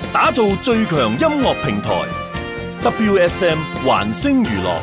打造最強音樂平台 WSM 環聲娛樂。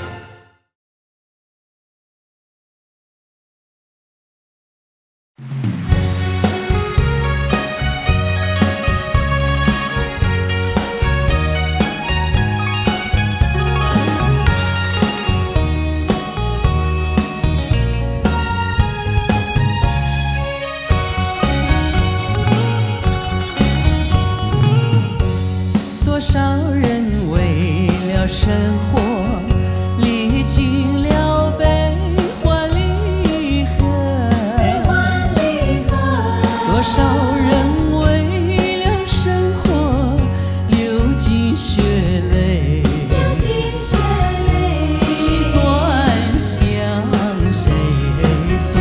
多少人为了生活历经了悲欢离合，多少人为了生活流尽血泪，心酸向谁诉？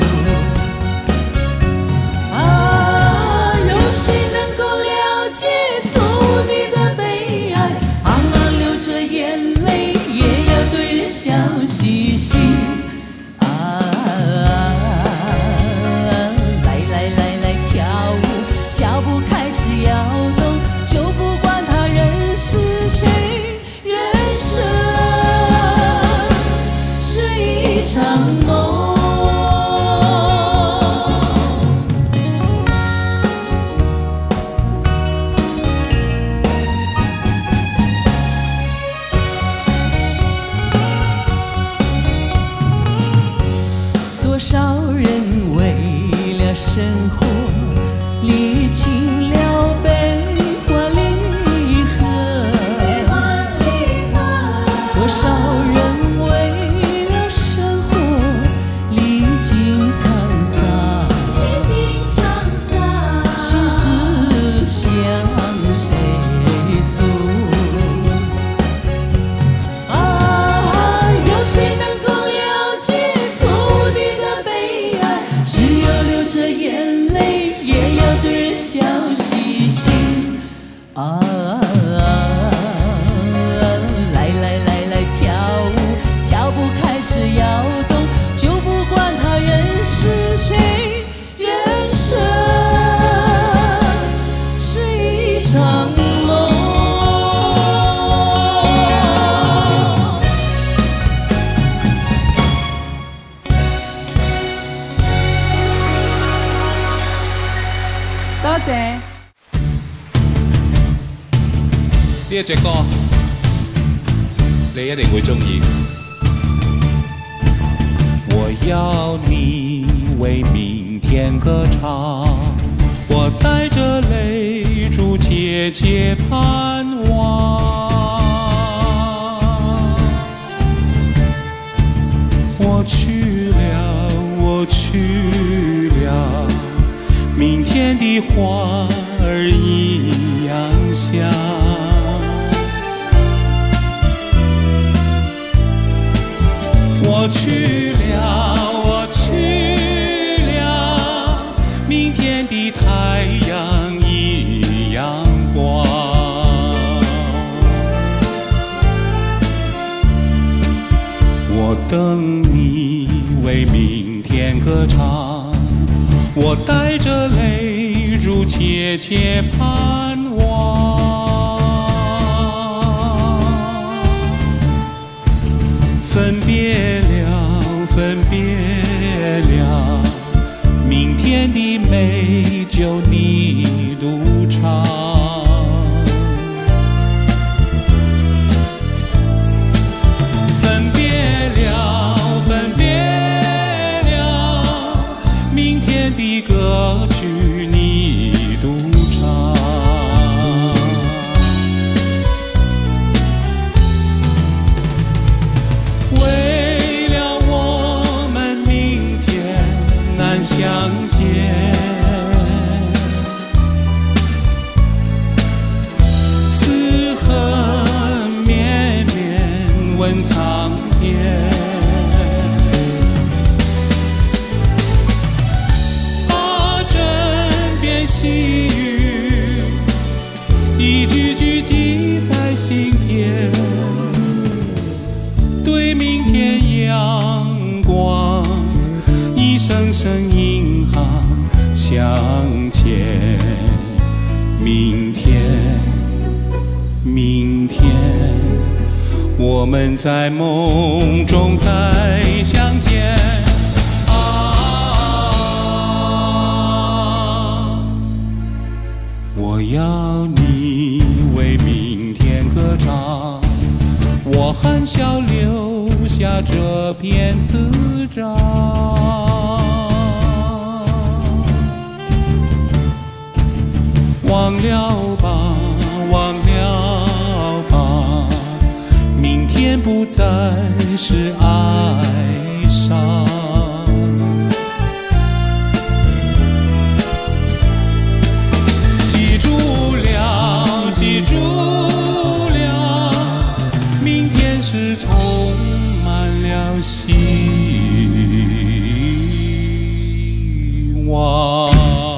啊，有谁能够了解错误你的悲哀？流着眼泪也要对人笑嘻嘻。啊，来跳舞，脚步开始摇动，就不管他人是谁，人生是一场梦。多少人为了生活历经了悲欢离合，多少人为了生活历经沧桑，心事向谁诉？啊，有谁能够了解错误你的悲哀？只有流着眼泪也要对人笑嘻嘻。啊，来跳舞，脚步开始摇动，就不管他人是谁，人生是一场梦。多謝。 呢一隻歌，你一定會鍾意。 我要你为明天歌唱，我带着泪珠切切盼望。我去了，我去了，明天的花儿一样香。我去了，我去了，明天的太阳一样光。我等你为明天歌唱，我带着泪珠切切盼望。分别了，分别了，明天的美就你独唱。分别了，分别了，明天的歌曲你独唱。为了我们明天难相见，此恨绵绵问苍天。把枕边细语一句句记在心田，对明天阳光一声声引航向前。明天明天，我们在梦中再相见。我要你为明天歌唱，我含笑留下这篇词章。忘了吧，忘了吧，明天不再是哀伤。记住了，记住了，明天是充满了希望。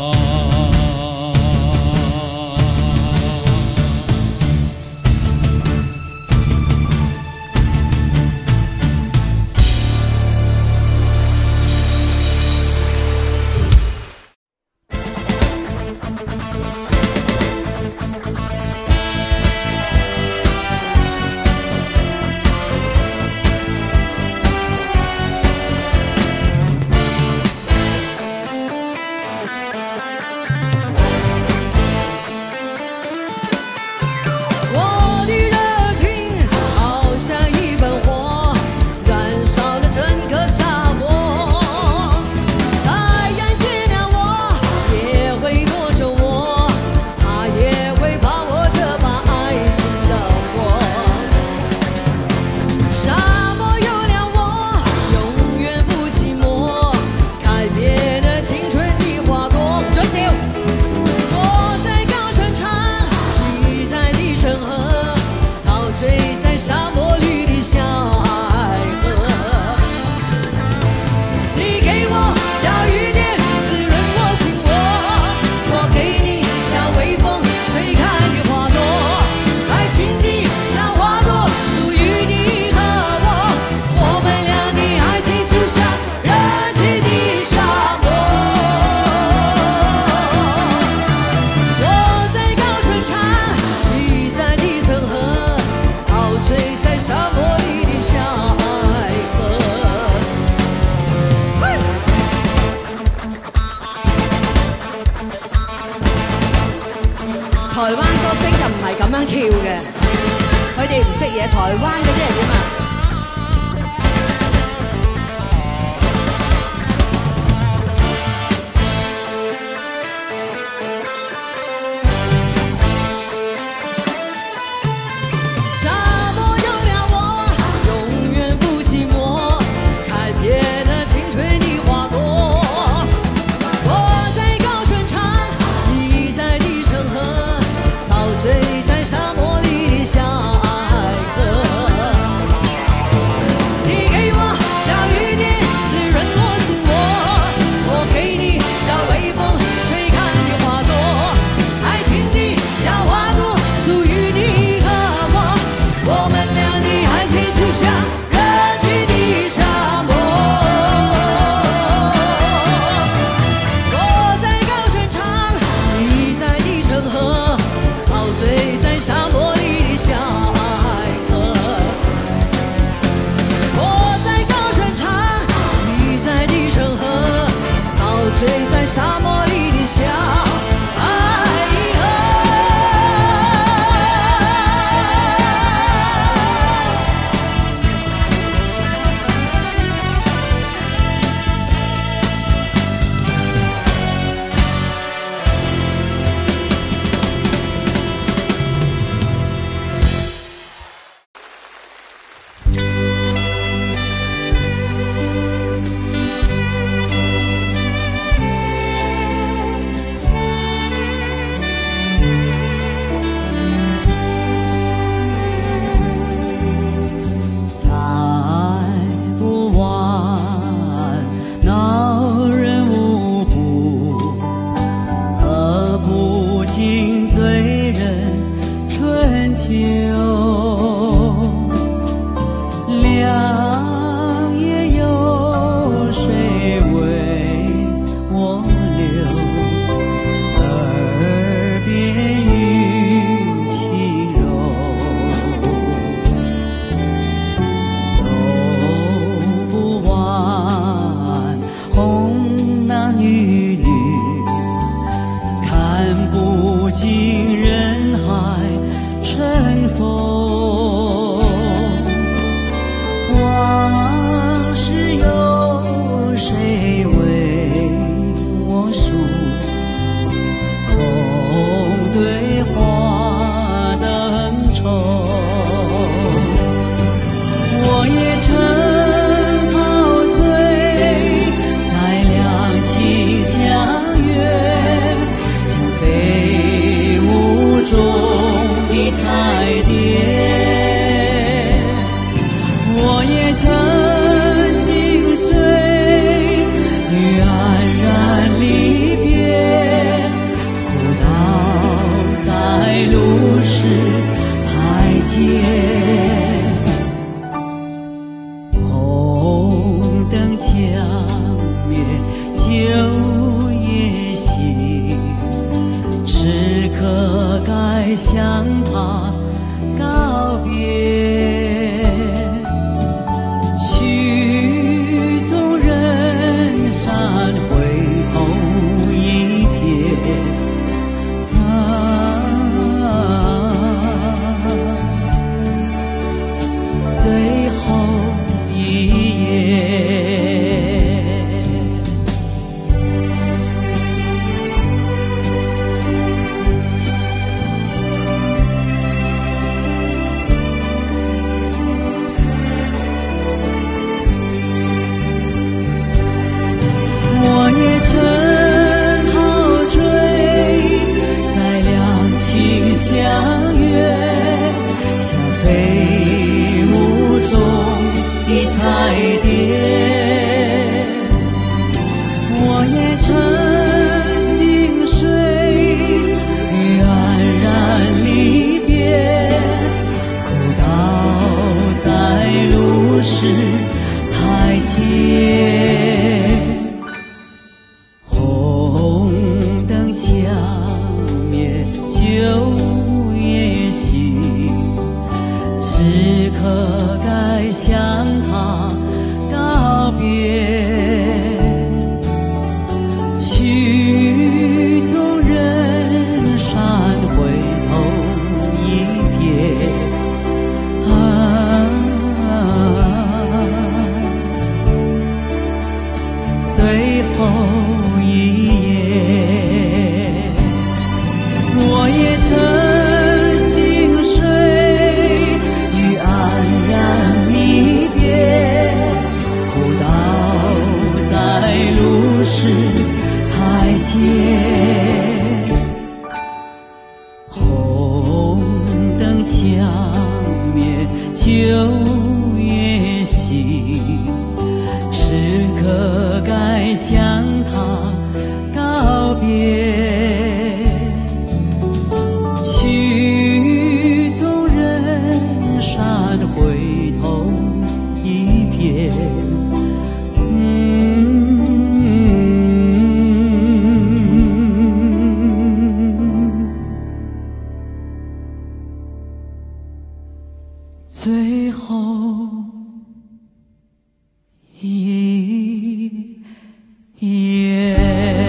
台灣歌星就唔係咁樣跳嘅，佢哋唔識嘢。台灣嗰啲人點啊？ 醉在沙漠里的小爱河。 该向他告别，曲终人散回头一瞥，最后一夜。趁好追，在两情相悦，像飞舞中的彩蝶。我也曾心碎于黯然离别，哭倒在路石台阶。旧夜行，此刻该向他告别，曲终人散回头一瞥，最后一夜。我也曾心碎于黯然离别，哭倒在路石台阶。红灯枪灭旧夜行，此刻该向他告别。曲终人散回头一瞥，最后一夜。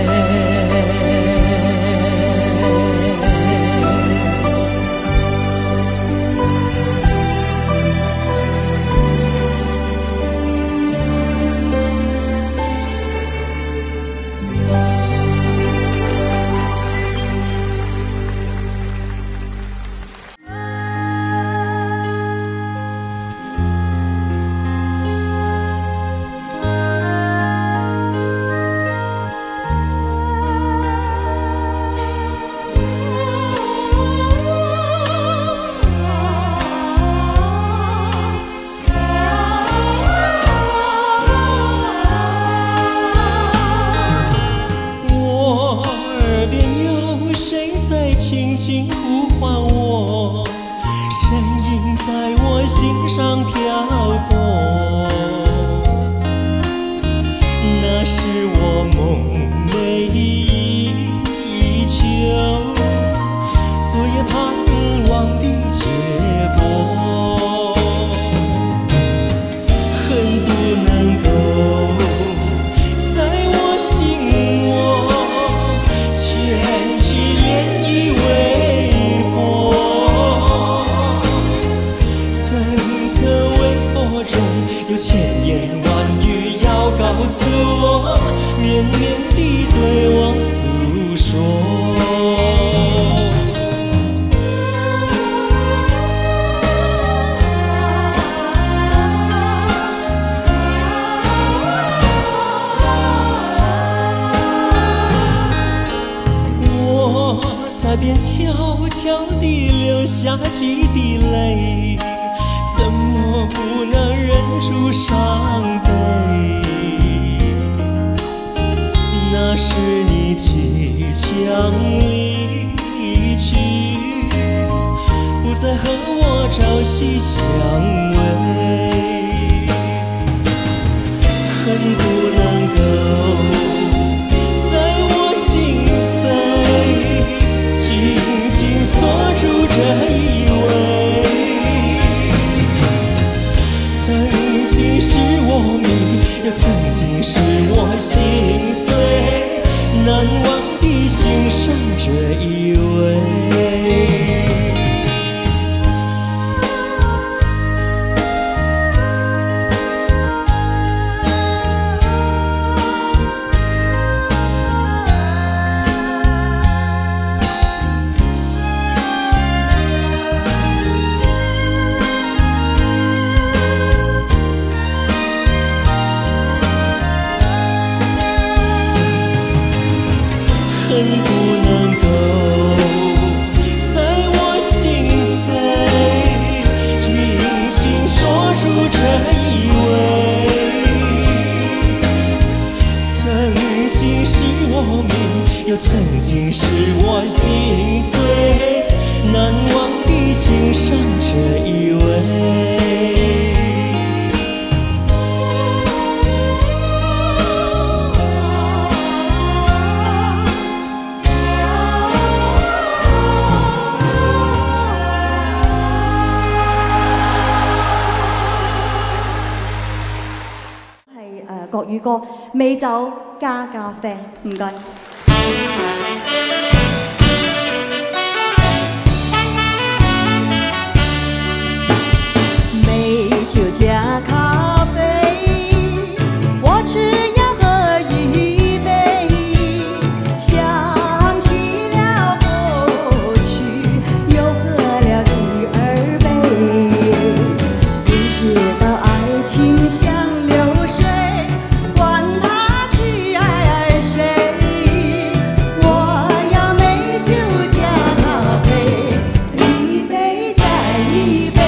轻轻呼唤我，声音在我心上漂泊。那是我梦寐以求，昨夜盼望的结果，恨不能够在我心窝牵起涟漪微波，层层微波中有千言万语要告诉我，绵绵地对我诉说。在边悄悄地流下几滴泪，怎么不能忍住伤悲？那是你即将离去，不再和我朝夕相偎，恨不能够在我心扉紧紧锁語歌，美酒加咖啡，唔該。美酒加咖啡，我只要喝一杯，想起了过去，又喝了第二杯。不知道爱情像流水，管它去爱谁，我要美酒加咖啡，一杯再一杯。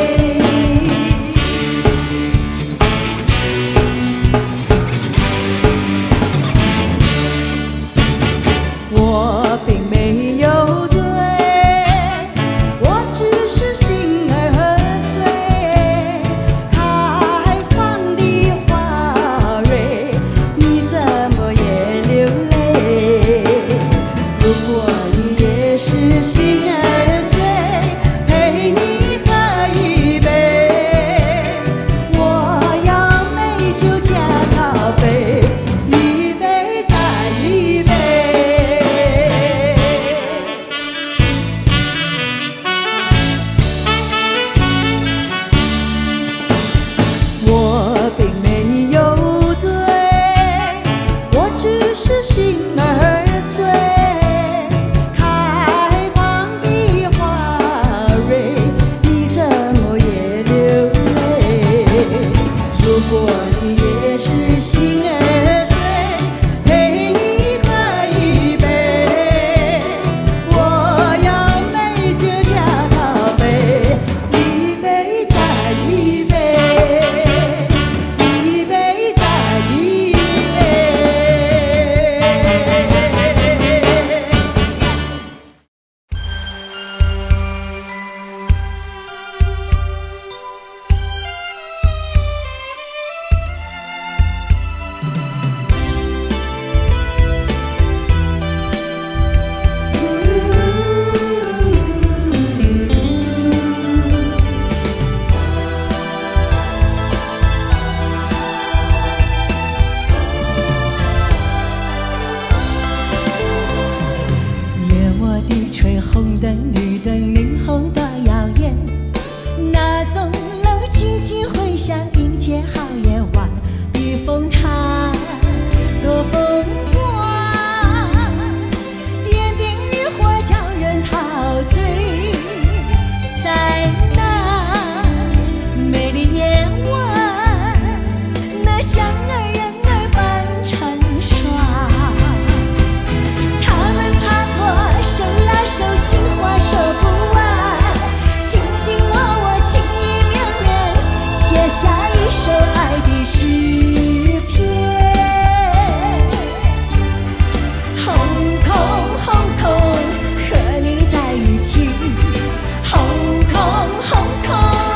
我并没有醉，我只是心儿碎。开放的花蕊，你怎么也流泪？如果你也是心儿碎，陪你喝一杯。我要美酒加咖啡，一杯再一杯。我并没有醉，我只是心儿碎。开放的花蕊，你怎么也流泪？如果你也是心儿碎，陪你喝一杯。我要美酒加咖啡，一杯再一杯，一杯再一杯。夜卧低垂，红灯绿灯，霓虹多耀眼，那钟楼轻轻回响，迎接好夜晚。避风塘多风光，点点渔火叫人陶醉。在那美丽夜晚，那相爱人儿般成双。他们爬坡手拉手，情话说不完，卿卿我我，情意绵绵，写下一首爱的诗篇。红空红空，和你在一起，红空红空，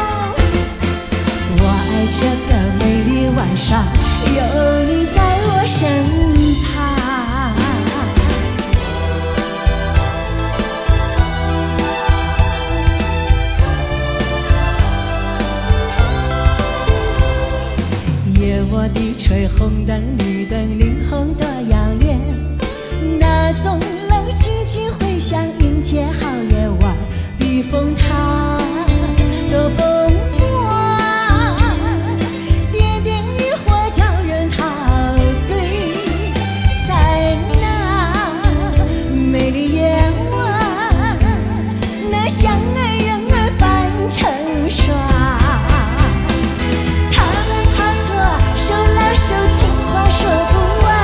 我爱这个美丽晚上，有你在我身旁。夜卧低垂，红灯绿灯，霓虹多耀眼，那钟楼轻轻回响，迎接好夜晚。避风塘多风光，点点渔火叫人陶醉。在那美丽夜晚，那相爱人儿般成双。他们爬坡手拉手，情话说不完，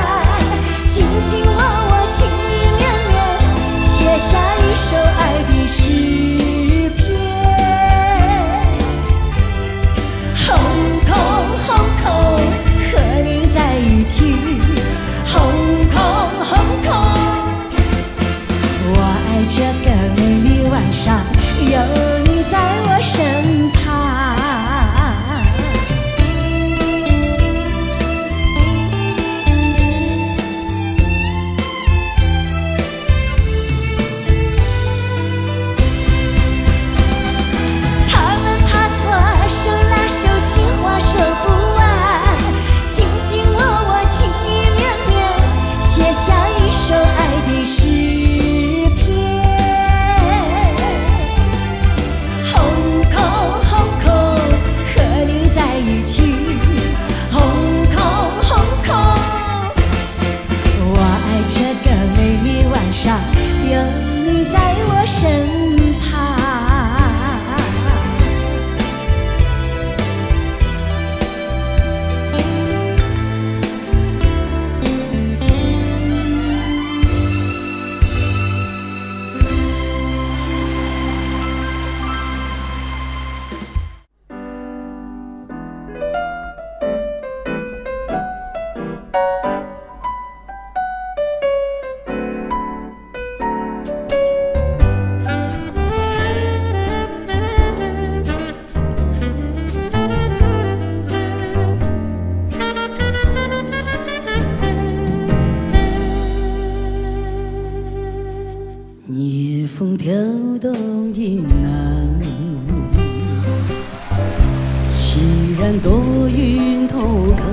看多云头看，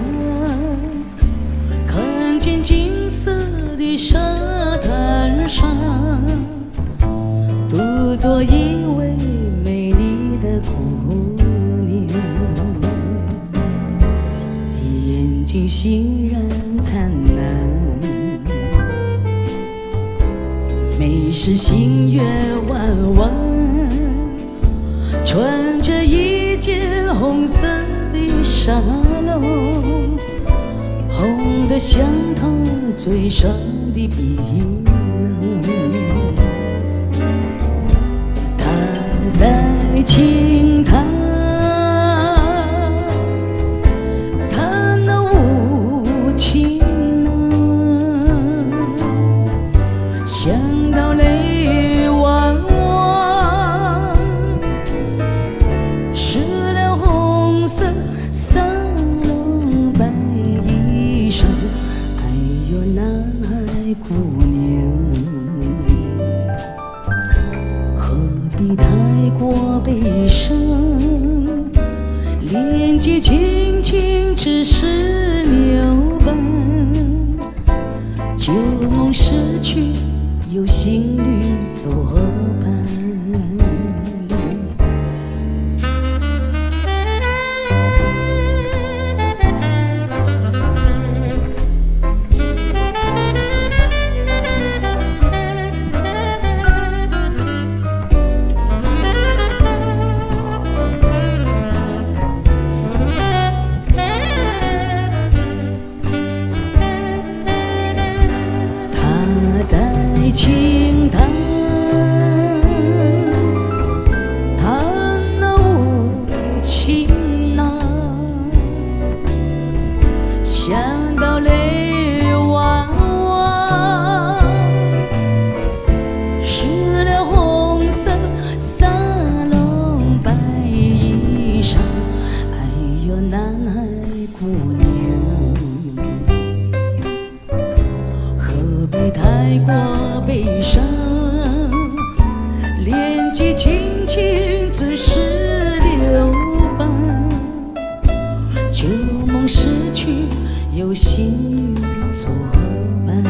看见金色的沙滩上，独坐一位美丽的姑娘，眼睛欣然灿烂，眉是星月弯弯，穿着一件红色的纱笼，红得像她嘴上的槟榔。她在轻弹，弹那无情啊，想到泪汪汪，湿了红色纱笼白衣裳。哎呦，男孩姑娘，何必太过悲伤？年纪轻轻只是留伴，旧梦逝去有新侣作伴。轻弹，弹那无情啊，想到泪汪汪，湿了红色纱笼白衣裳。哎呦，男孩姑娘，何必太过悲伤？年纪轻轻只是留伴，旧梦逝去有新侣作伴。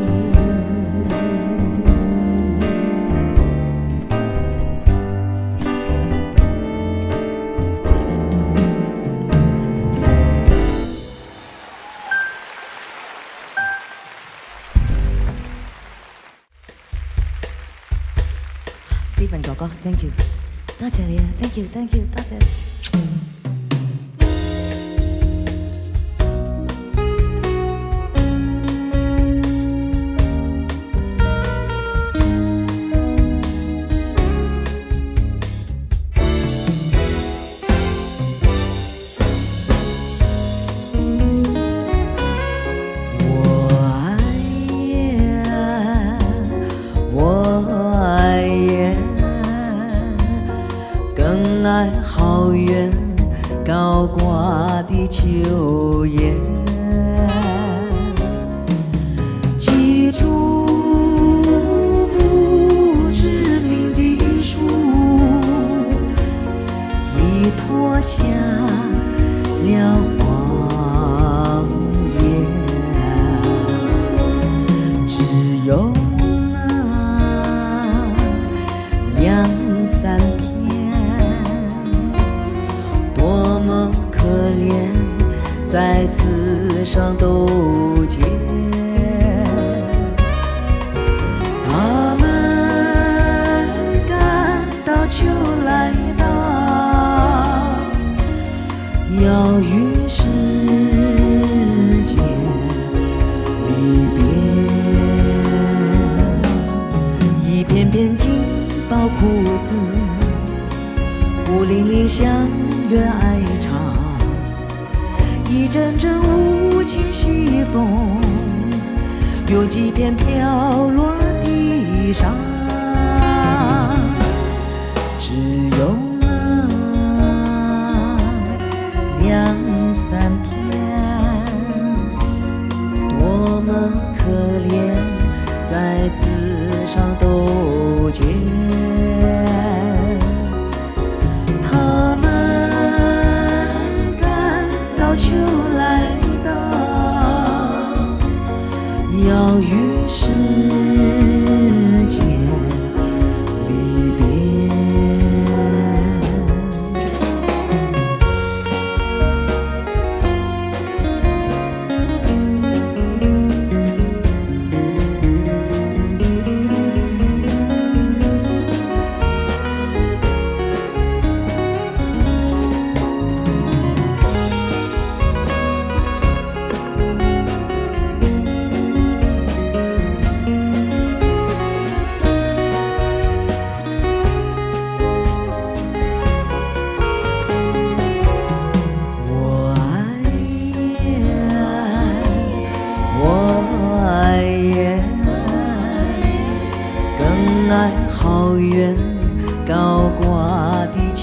Stephen 哥哥 ，thank you， 多謝你啊 ，thank you， 多謝。更爱好远高挂的秋叶，几株不知名的树，已脱下了黄叶，只有那两三片，多么可怜，在此上斗结。他们感到秋来到，要与世间离别，一片片紧抱裤子，孤零零相约爱唱，一阵阵无情西风，有几片飘落地上，只有那两三片，多么可怜，在此上斗结。他们感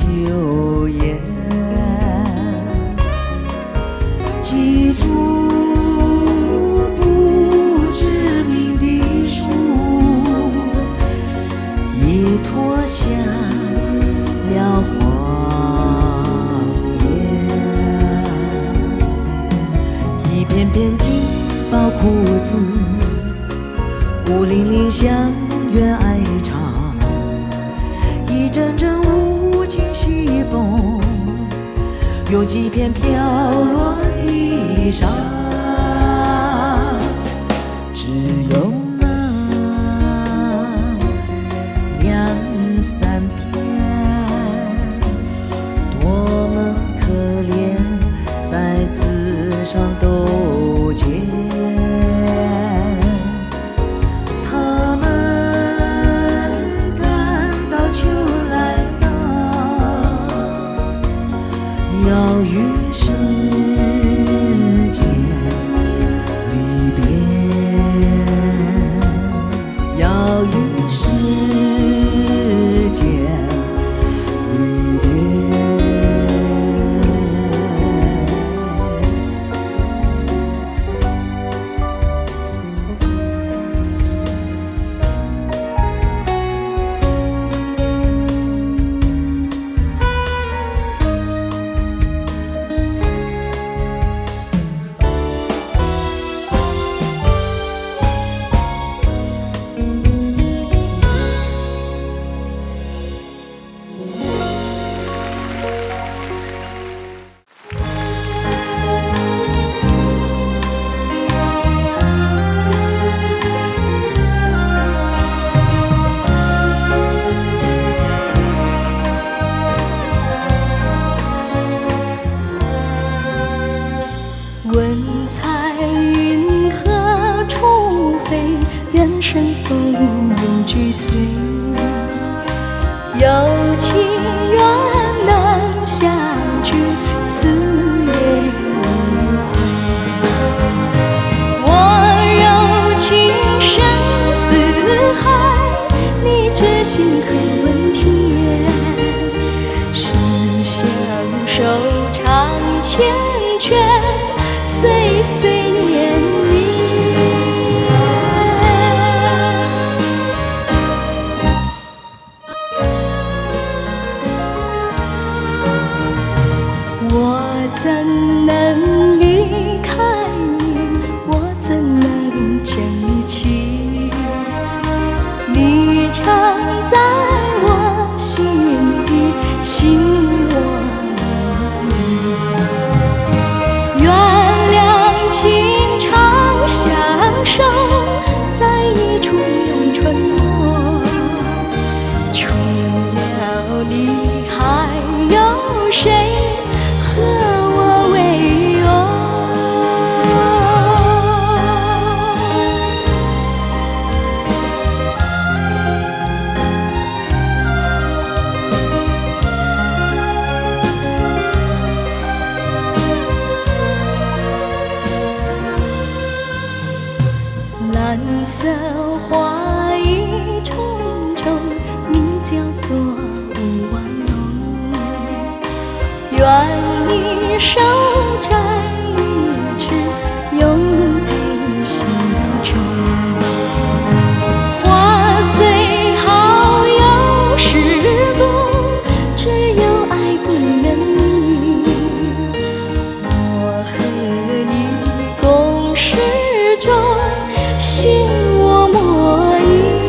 秋烟，几株不知名的树，已脱下了黄叶，一片片劲爆裤子，孤零零向远哀唱，一阵阵无情西风，有几片飘落地上，只有那两三片，多么可怜，在此上斗剑。他们看到秋来了，要与世间离别，要与世间离别。 问彩云何处飞？愿神风永俱随。有情愿能相聚，死也无悔。我柔情深似海，你知心可问天。是相守长缱绻，岁岁年年。我怎能离开你？我怎能将你弃？你常在我心底，心我愿两情长相守，在一处永春梦。除了你，还有谁和我为友？蓝色花一重重，名叫做无完浓。愿你手摘一枝，永陪心中。花虽好，有时故，只有爱不能移。我和你共事中，心我莫疑。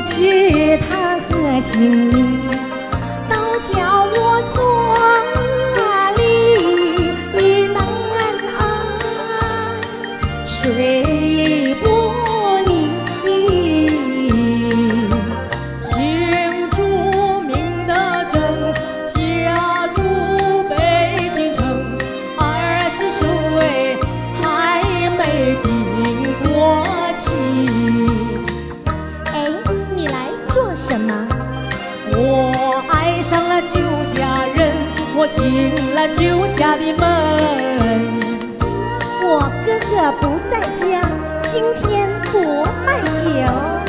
知他何姓名，倒叫我做理难安，睡不宁。姓朱名德正，家住北京城，20岁还没定过亲。 哎，你来做什么？ 我爱上了酒家人，我进了酒家的门。 我哥哥不在家，今天不卖酒。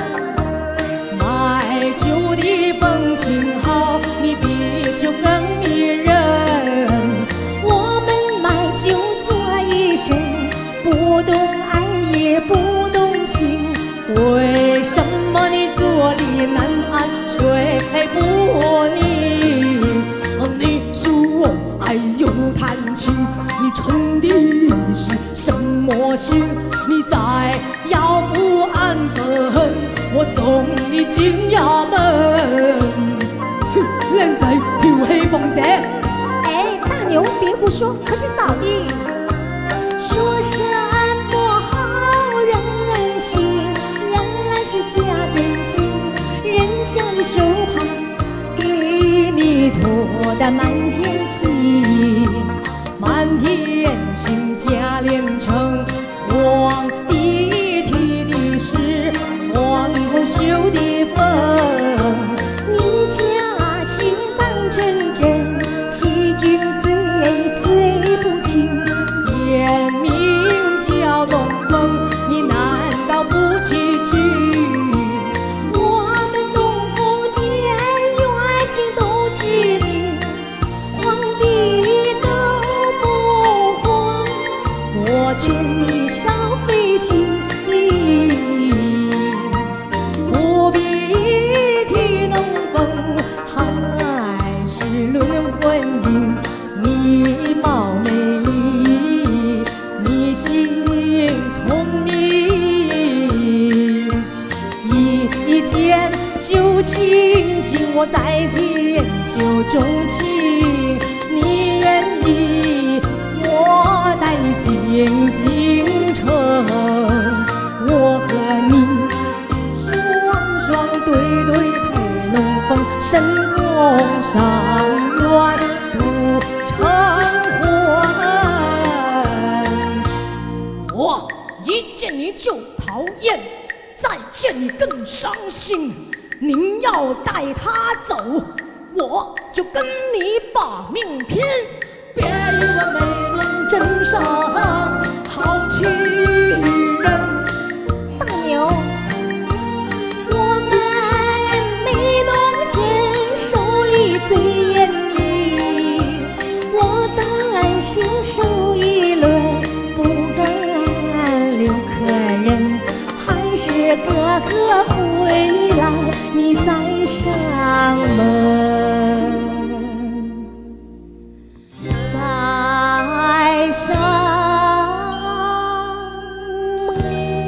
卖酒的风情好，你比酒更迷人。 我们卖酒做一生，不懂爱也不懂情。 为什么你坐立难安，睡不宁？你说我爱又弹琴，你存的是什么心？你再要不安分，我送你进衙门。哼，人在跳起凤姐。 哎，大牛别胡说，快去扫地。说什么好人心，原来是假真情。人家的手帕给你托的满天星， 满天星假连成，皇帝提的是皇后绣的风。 你假戏当真真，欺君罪不轻。 天名叫东风，你难道不欺君？ 我们东府殿远近都知名，皇帝都不管。 我劝你少费心，不必提东风，还是论婚姻。你貌美丽，你心聪明，一见就倾心，我再见就钟情。你愿意我带你进京城，我和你双双对对配龙凤，神功上愿不成婚。我一见你就讨厌，再见你更伤心。您要带他走，我就跟你把命拼。别以为美容真上好欺人。 大牛，我们没弄真，手里最严密。我担心手一轮，不敢留客人。还是哥哥回来，你再上门。再上门。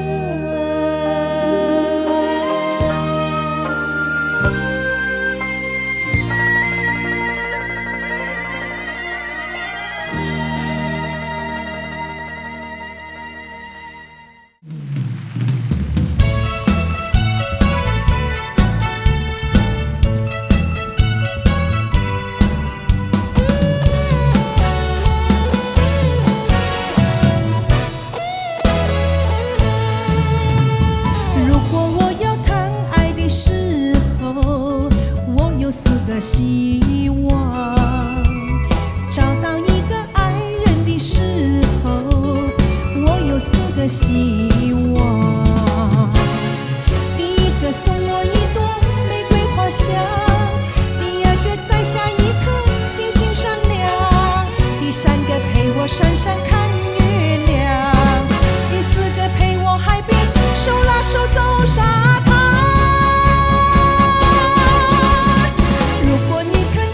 如果我要谈爱的时候，我有4个希望；找到一个爱人的时候，我有4个希望。第一个送我一朵玫瑰花香，第二个摘下一颗星星闪亮，第3个陪我闪闪看月亮，第4个陪我海边手拉手走沙滩。如果你可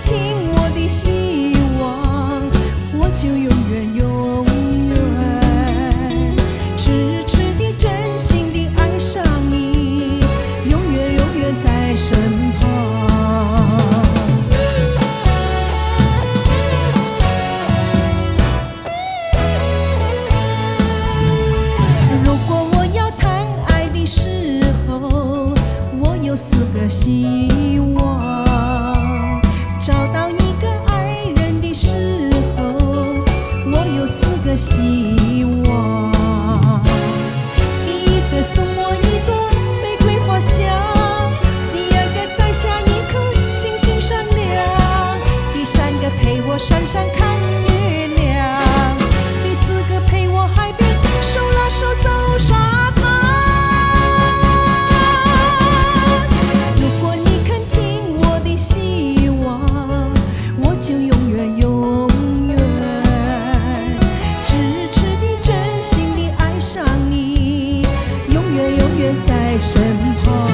在身旁。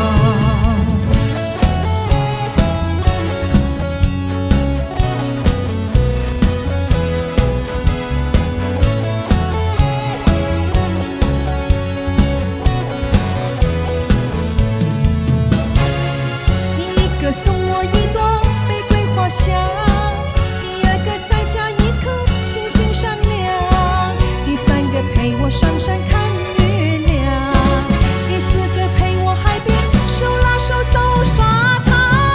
一个送我一朵玫瑰花香，第二个摘下一颗星星闪亮，第三个陪我上山看月亮，第四个陪我海边手拉手走沙滩。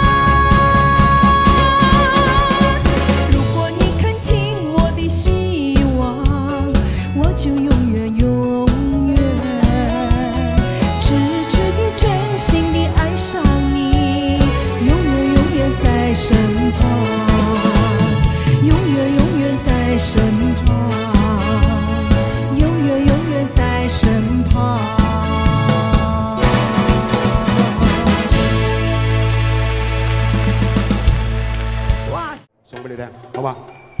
如果你肯听我的希望，我就永远永远痴痴地真心地爱上你，永远永远在身旁，永远永远在身旁，永远永远在身旁。哇！ 送给你听，好吗？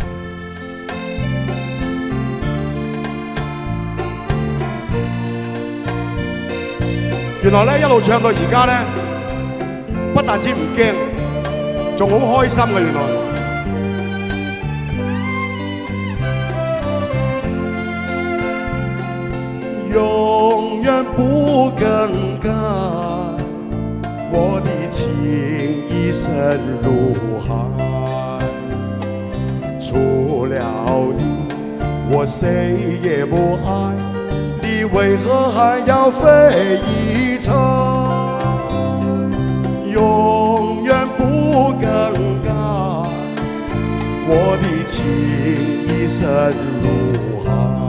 原來咧一路唱到而家咧，不但止唔驚，仲好開心嘅原來。永遠不更改，我的情已深如海。除了你，我誰也不愛。你為何還要飛一程？永遠不更改，我的情已深如海。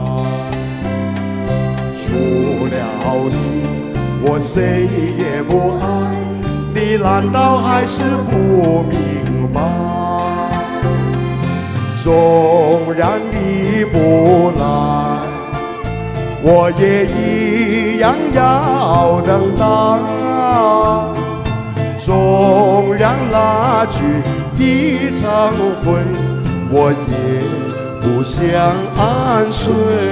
除了你，我誰也不愛。你難道還是不明白？縱然你不來，我也一樣要等待。縱然那句一場會，我也不想安睡。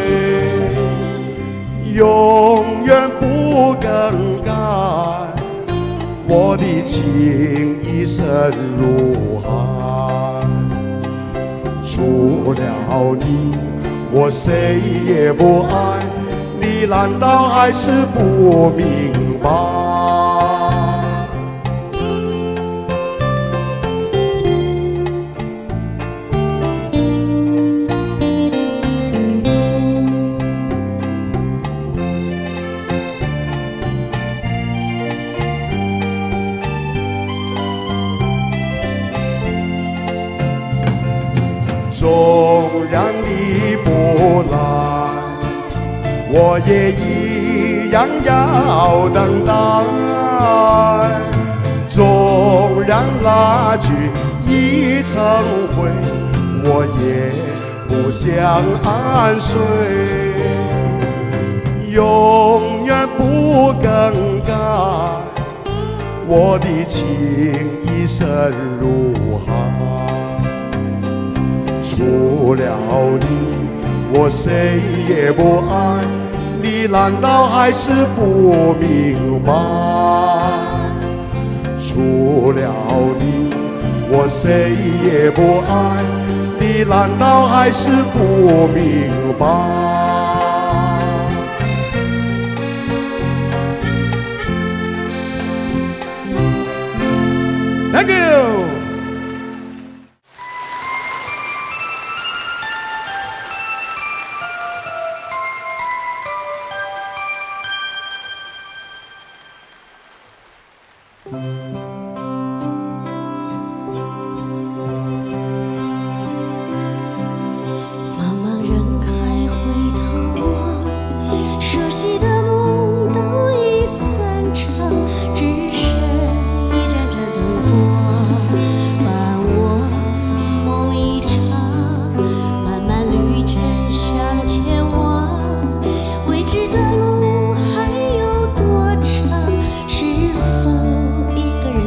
永遠不更改，我的情已深如海。除了你，我誰也不愛。你難道還是不明白？縱然你不來，我也一樣要等待。縱然那句一場會，我也不想安睡。永遠不更改，我的情已深如海。除了你，我誰也不愛。你難道還是不明白？除了你，我誰也不愛。你難道還是不明白？Thank you。 知的路还有多长？是否一个人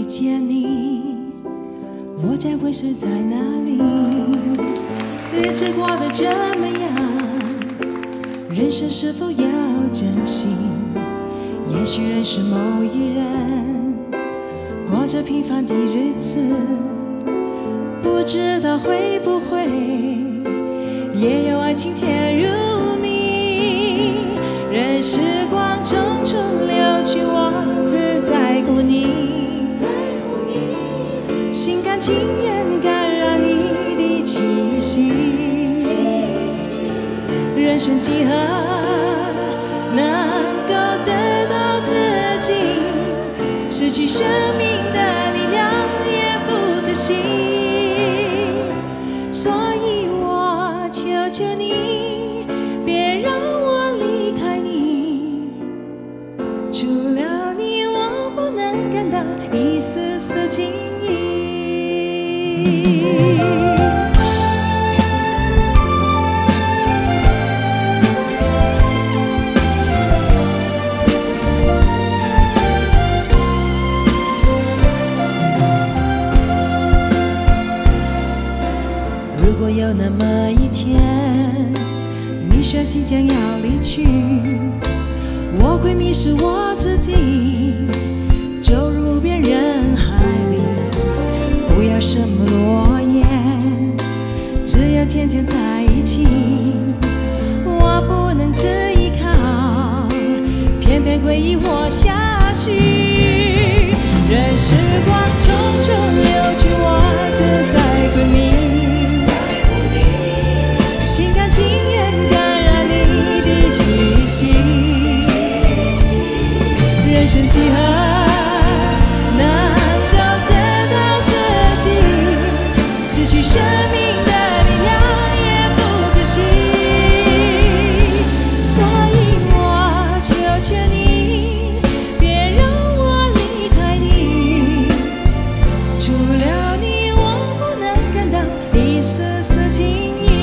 见你，我将会是在哪里？日子过得这么样，人生是否要珍惜？也许认识某一人，过着平凡的日子，不知道会不会也有爱情甜如蜜。任时光匆匆流去，我只在乎你，心甘情愿感染你的气息。人生几何能够得到自己？失去生命的力量也不可惜。所以我求求你，别让我离开你。除了你，我不能感到一丝丝情意。如果有那么一天，你说即将要离去，我会迷失我自己，走入无边人海里。不要什么诺言，只要天天在一起。我不能只依靠，偏偏回忆活下去。任时光匆匆流去，我只在乎你。心甘情愿感染你的气息。人生几何能够得到自己？失去生命的力量也不可惜。所以我求求你，别让我离开你。除了你，我不能感到一丝丝情意。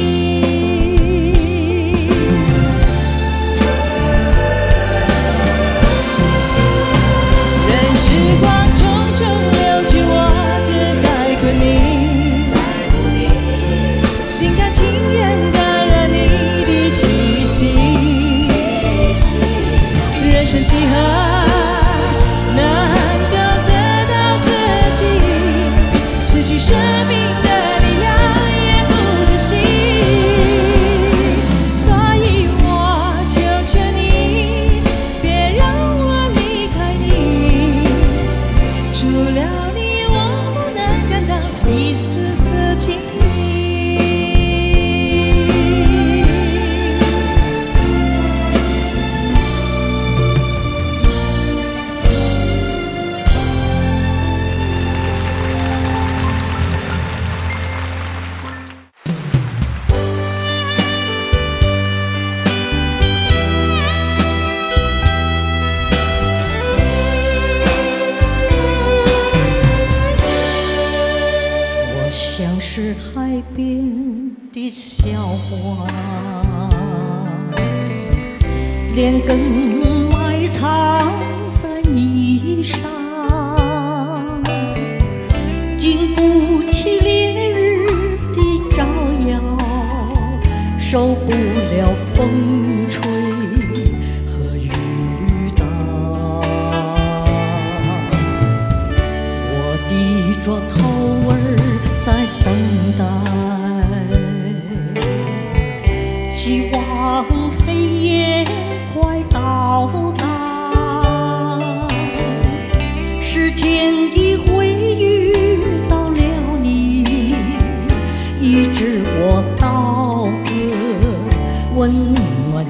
时光匆匆流去，我只在乎你，心甘情愿感染你的气息。人生几何能够得到自己？失去生命的力量也不可惜。所以我求求你，别让我离开你。除了你，我不能感到一丝丝情意。 像是海边的小花，连根埋藏在泥上，经不起烈日的照耀，受不了风吹和雨打。我低着头儿在等待，希望黑夜快到达。是天意会遇到了你，医治我到个温暖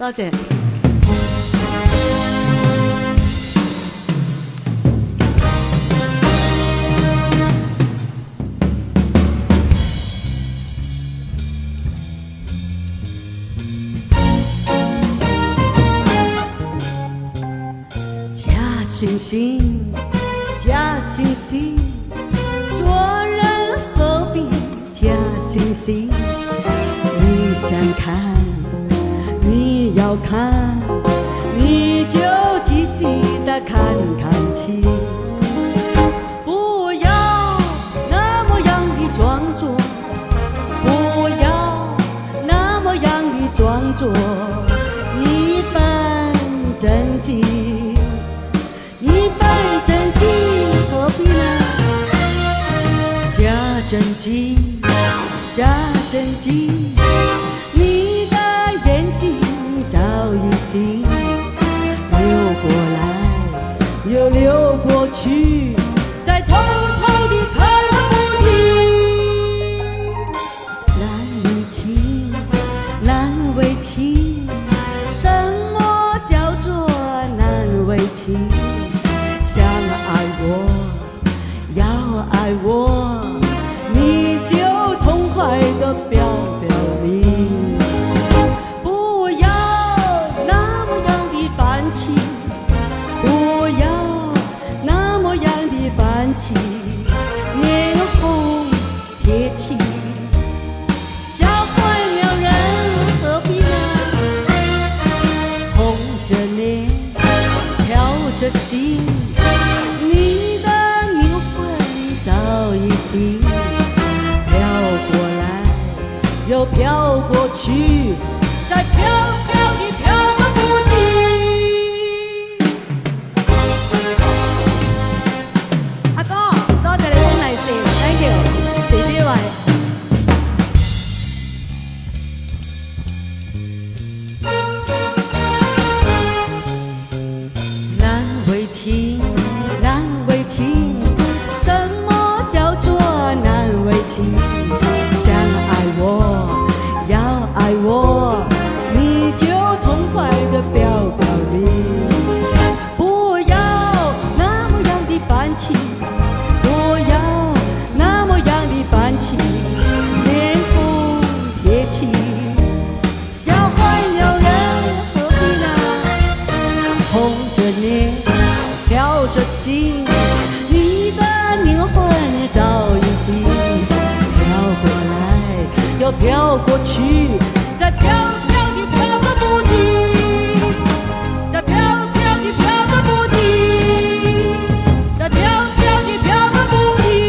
多谢。假惺惺，假惺惺，做人何必假惺惺？你想看，你要看，你就仔细地看看清，不要那么样的装作，不要那么样的装作，一本正经，一本正经，何必呢？假正经，假正经，你的眼睛早已经溜过来，又溜过去，再偷偷地看不停。难为情，难为情，什么叫做难为情？想爱我，要爱我，你就痛快地表表明，不要那么样的反气，不要那么样的反气，脸红贴气，吓坏了人，何必呢？红着脸，跳着心，你的灵魂早已经飘过来，又飘过去，再飘飘地飘不停。阿哥，多謝你封利是 ，thank you，BB 位。难为情，难为情，什么叫做难为情？想爱我，要爱我，你就痛快地表表明，不要那么样的反气，不要那么样的反气，脸红贴气，吓坏了人，何必呢？红着脸，飘着心，你的灵魂早已经飘过来，又飘过去，再飘飘地飘个不停，再飘飘地飘个不停，再飘飘地飘个不停。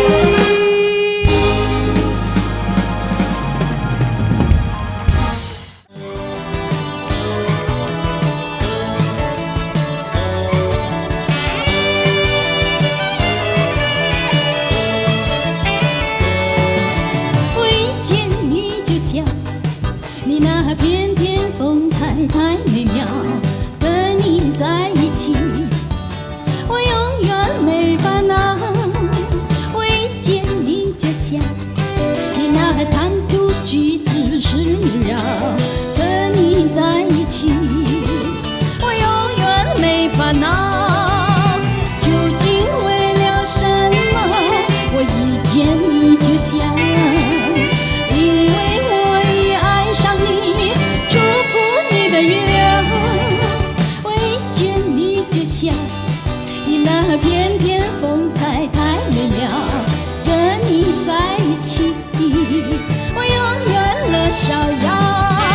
我一见你就想，你那翩翩风采太美妙，跟你在一起，我永远没烦恼。我一见你就想，你那谈吐举止是绕，跟你在一起，我永远没烦恼。究竟为了什么？我一见你就想，因为我已爱上你，祝福你的月亮。我一见你就想，你那翩翩风采太美妙，跟你在一起，我永远乐逍遥。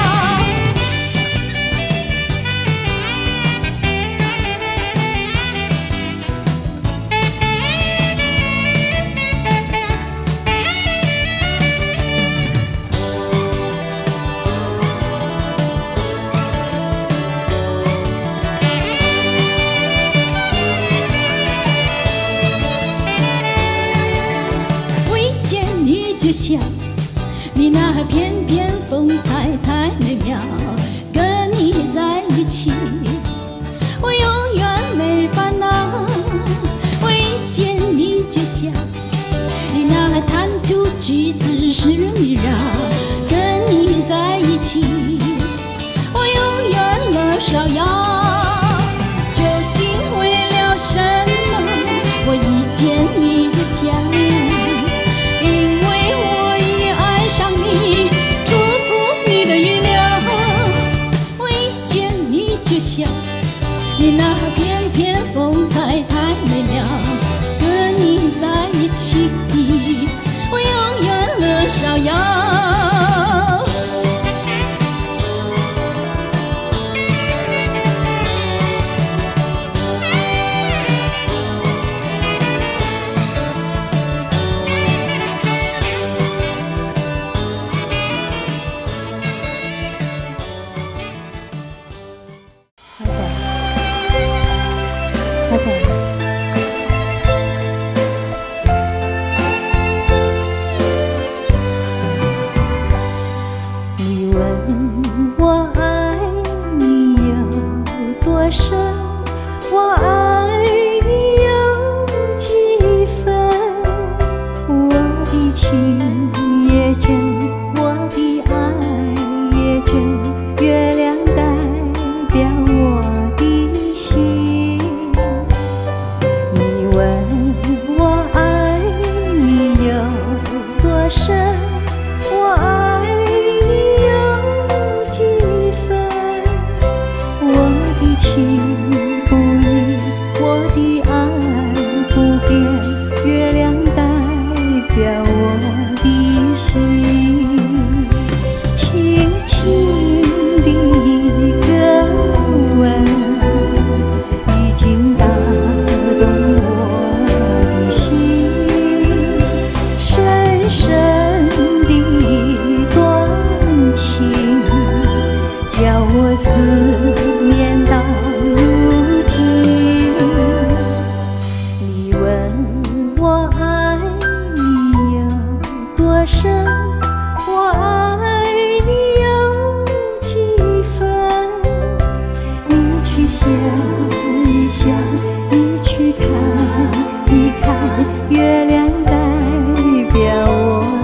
我一见你就想，你那翩翩风采太美妙，跟你在一起，我永远没烦恼。我一见你就想，你那谈吐举止是迷绕，跟你在一起，我永远遥。 你问我爱你有多深，我爱你有几分？我的情也真，我的爱也真，月亮代表我的心。你问我爱你有多深，我爱你有几分？我的情不移，我的爱不变，月亮代表我的心。轻轻的一个吻，已经打动我的心。深深的一段情，叫我思念到如今。你问我爱你有多深，我爱你有几分？你去想一想，你去看一看，月亮代表我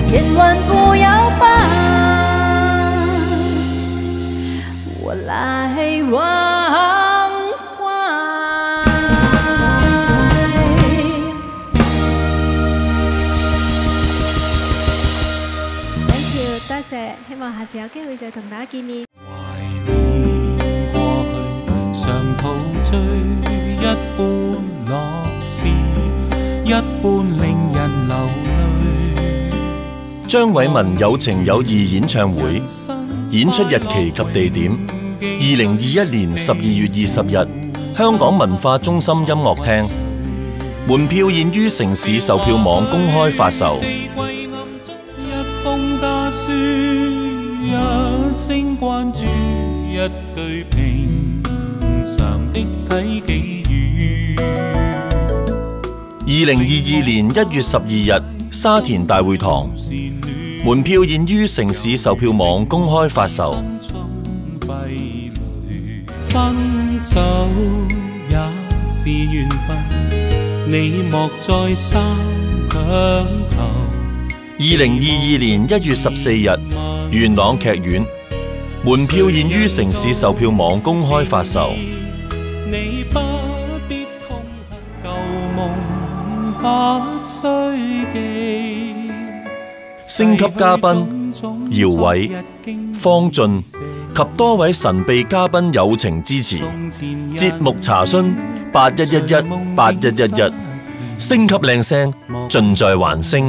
千万不要把我来忘怀。 Thank you， 多謝，希望下次有機會再同大家見面。 常陶醉一般樂事，一般令人流淚。 張偉文有情有義演唱會演出日期及地點：2021年12月20日，香港文化中心音樂廳。門票現於城市售票網公開發售。 一封家書，一聲關注，一句平常的體己語。 2022年1月12日，沙田大會堂。門票現於城市售票網公開發售。 分手也是緣分，你莫再三強求。 2022年1月14日，元朗劇院。門票現於城市售票網公開發售。 你不必痛恨舊夢不須記。 星級嘉賓姚偉、方俊及多位神秘嘉賓友情支持。節目查詢81118111，星級靚聲盡在環星。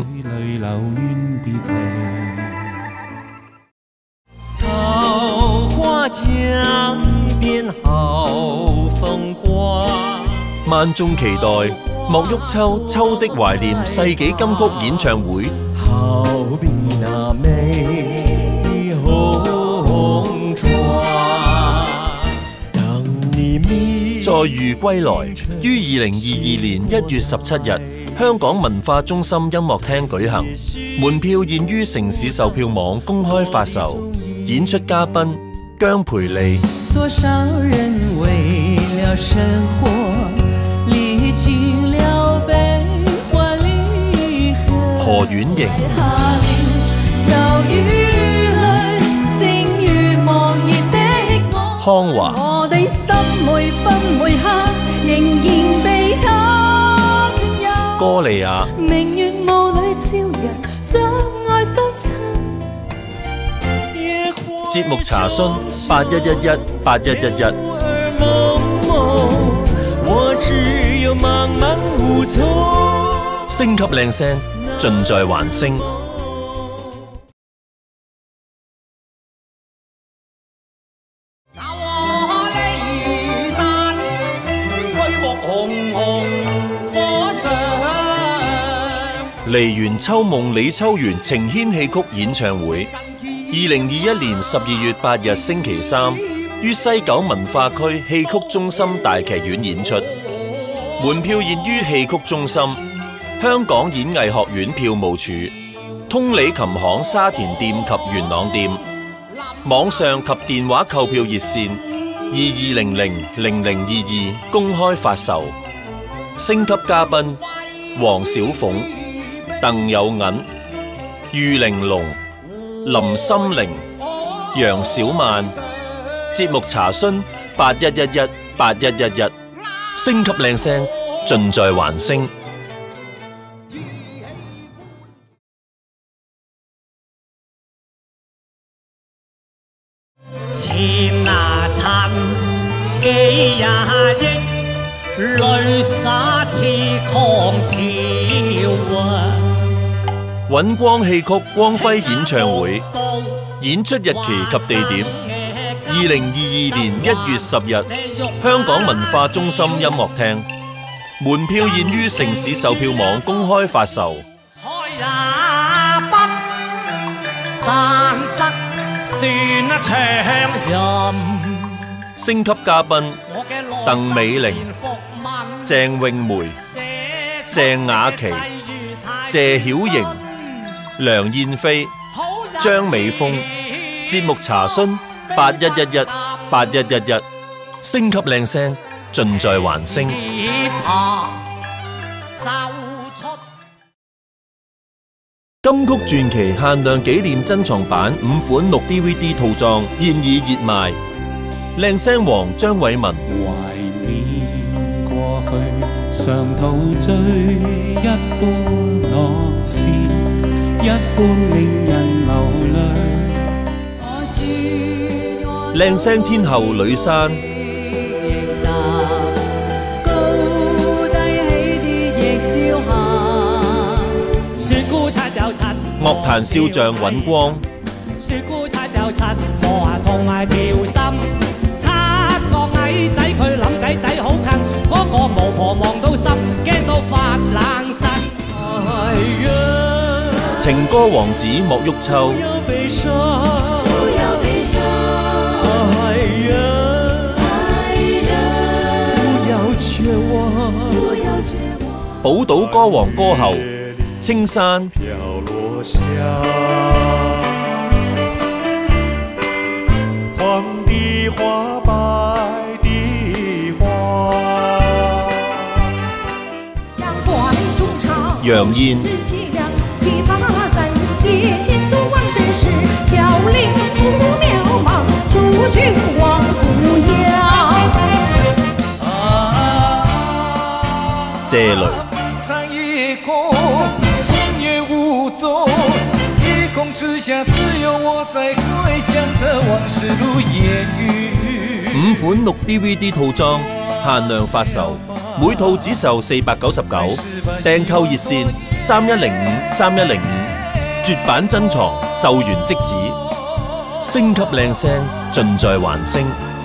桃花江邊好風光。 萬眾期待莫旭秋《秋的懷念》世紀金曲演唱會。 好比那美的紅妝，等你迷。 再遇歸來於2022年1月17日，香港文化中心音樂廳舉行。門票現於城市售票網公開發售。演出嘉賓姜培利。 多少人為了生活歷經了悲歡離合。 何婉瑩。康華。 我的心每分每刻仍然被他佔有。 歌利亞。 明月霧裏照人相愛相親。 節目查詢81118111。星級靚聲盡在環星。梨園秋夢李秋元情牽戲曲演唱會，2021年12月8日星期三於西九文化區戲曲中心大劇院演出。門票現於戲曲中心、香港演藝學院票務處、通利琴行沙田店及元朗店。網上及電話購票熱線22000022公開發售。星級嘉賓黃小鳳、鄧有銀、喻玲瓏、林心玲、楊小曼。節目查詢81118111。星級靚聲盡在環星。 錢啊趁幾廿億，淚灑似狂潮啊！ 尹光戲曲光輝演唱會演出日期及地點：2022年1月10日，香港文化中心音樂廳。門票現於城市售票網公開發售。 也不賺得斷腸音。 星級嘉賓鄧美玲、鄭詠梅、鄭雅琪、謝曉瑩、梁燕飛、張美峰。節目查詢81118111。星級靚聲盡在環星。 金曲傳奇限量紀念珍藏版5款6 DVD 套裝現已熱賣。靚聲王張偉文。 懷念過去，常陶醉一般樂事，一般令人流淚。 靚聲天后呂珊。樂壇少將尹光。 雪姑七又七，我啊同埋條心。七個矮仔佢諗計仔好近，嗰個巫婆望到心，驚到發冷震。 情歌王子莫旭秋。寶島歌王歌后青山。 下黃的花，白的花。 楊燕。謝雷。之下只有我在回想着往事如煙雨。5款6 DVD 套裝限量發售，每套只售499，訂購熱線31053105，絕版珍藏，售完即止。升級靚聲，盡在環聲。